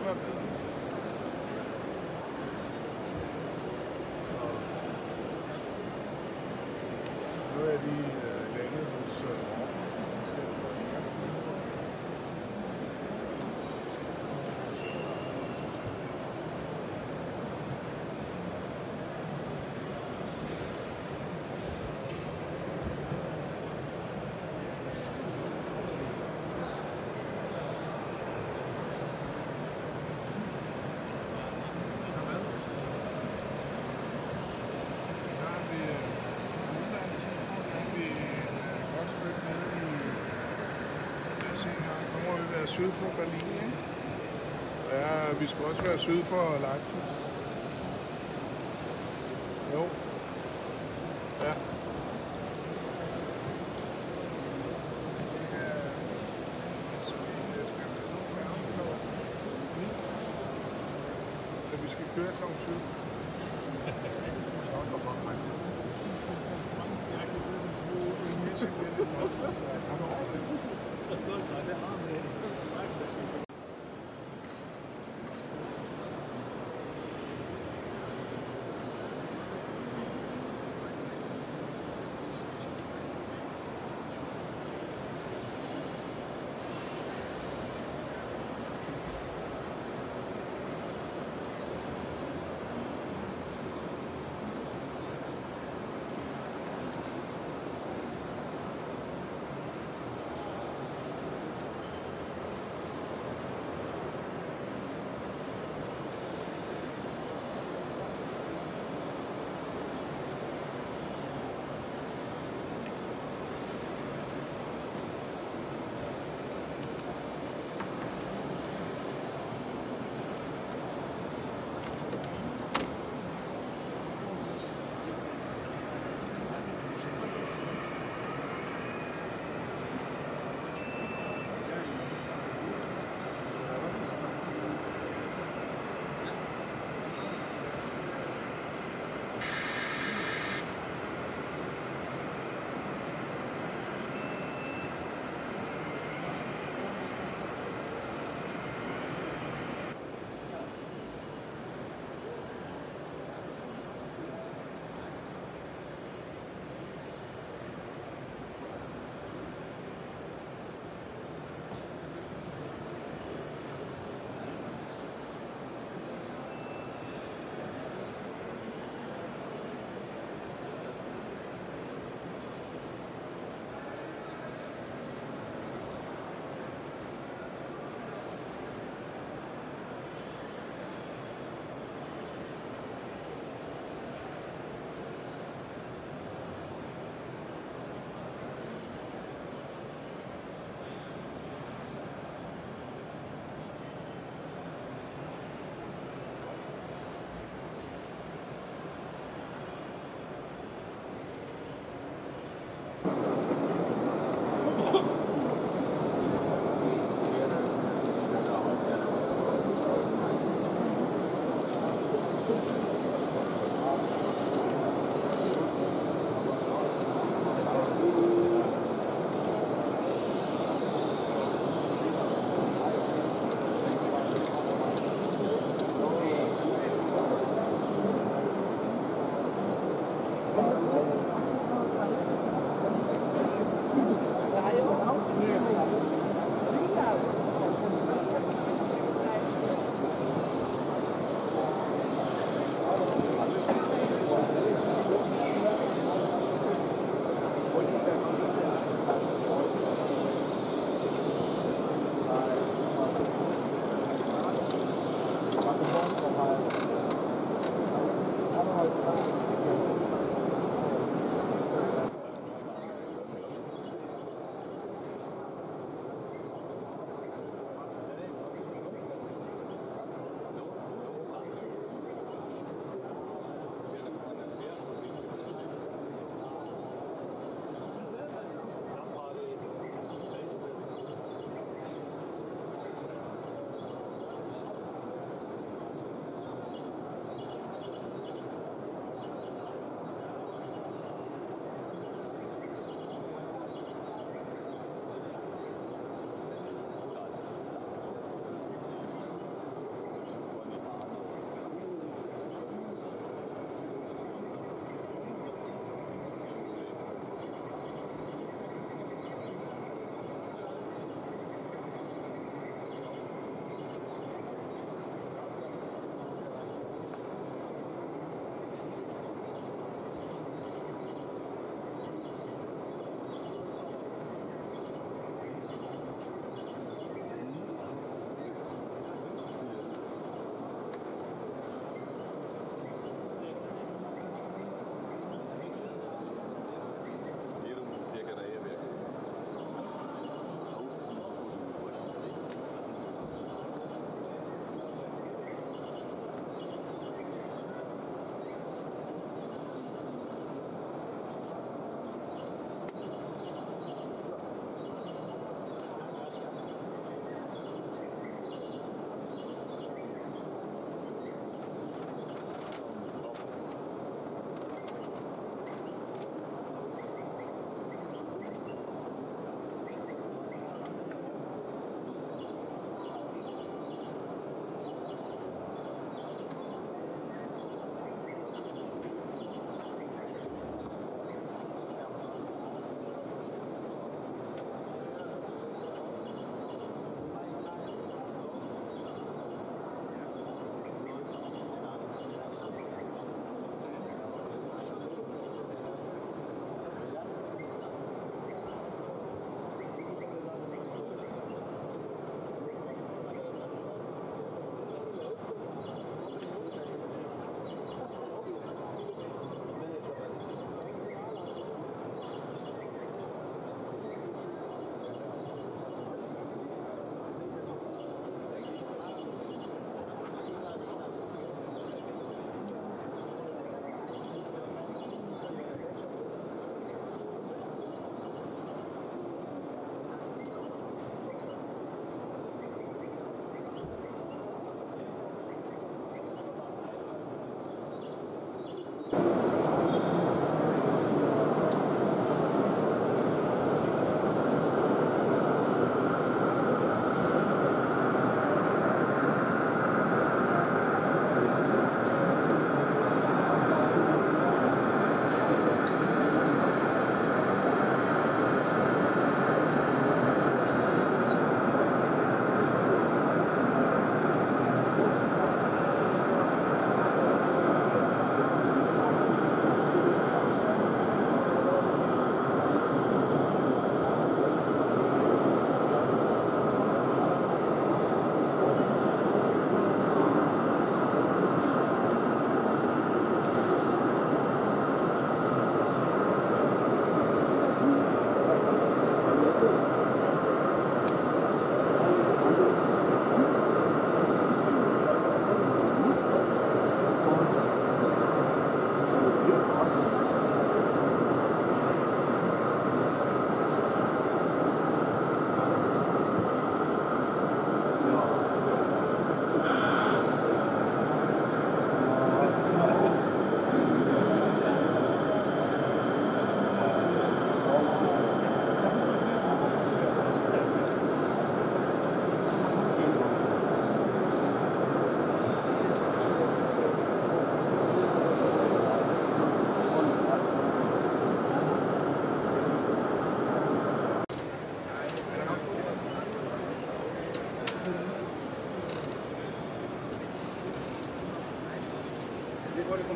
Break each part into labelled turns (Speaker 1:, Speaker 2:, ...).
Speaker 1: være bedre. Nu er de landet hos syd for Berlin, ikke? Ja, vi skal også være syd for Leipzig. Jo. Ja. Så vi skal køre kl. 7.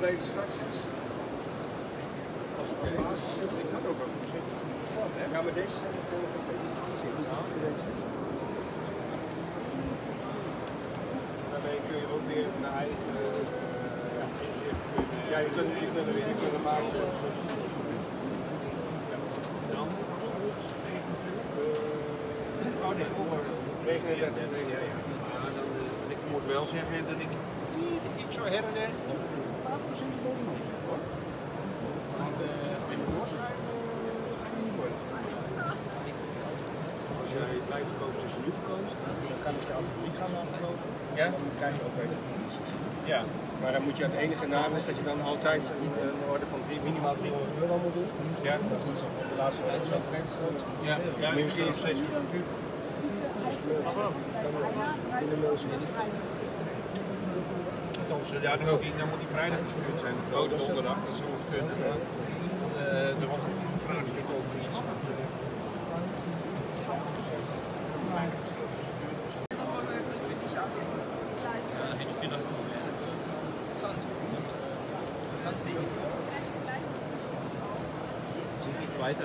Speaker 2: complete start zit. Als het op basis zit, ik had ook wel gezien. Ja, maar deze zijn niet heel daarmee kun je ook weer naar eigen. Ja, je kunt er weer kunnen maken. Oh nee, over 39. Ik moet wel zeggen dat ik iets zo her en der een paar procent bovenop zit hoor. Want in de doorschrijven ga je niet worden. Als jij blijft verkopen zoals je nu verkoopt, dan kan ik je als niet gaan laten kopen. Ja, dan krijg je ook beter condities. Ja, maar dan moet je het enige nadeel is dat je dan altijd een orde van minimaal €300 moet doen. Ja, maar goed, de laatste orde is ook redelijk groot. Ja, ja, maar misschien nog steeds goed natuurlijk. Ja, dan moet die vrijdag gestuurd zijn. Oh, dat is donderdag, dat zou het kunnen. Er was ook een vraagstuk over iets. Weiter.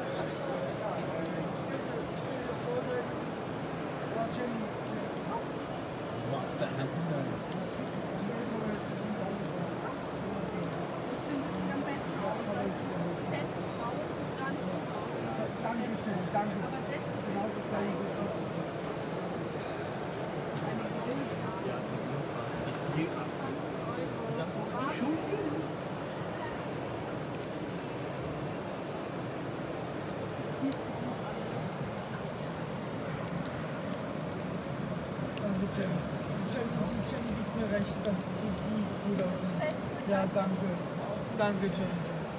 Speaker 3: Ja, danke. Danke, Jane.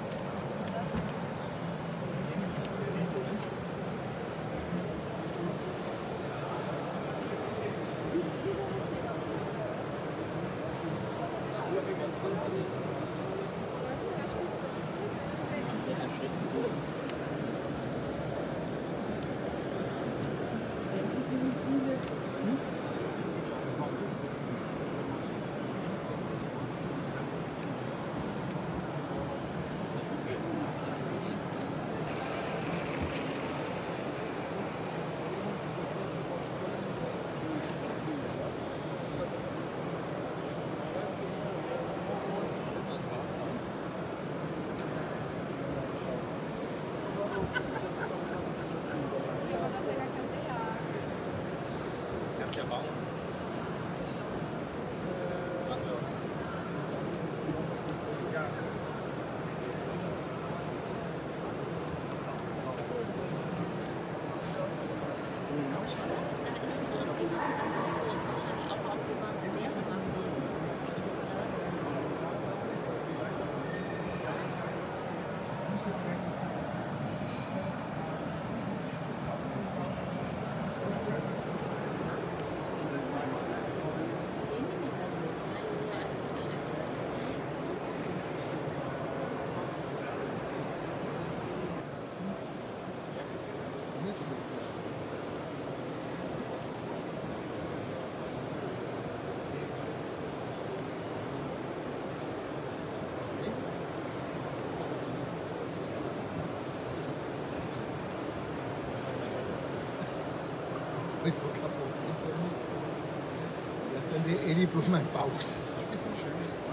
Speaker 4: Muito acabou. Ya está el plus más pausa.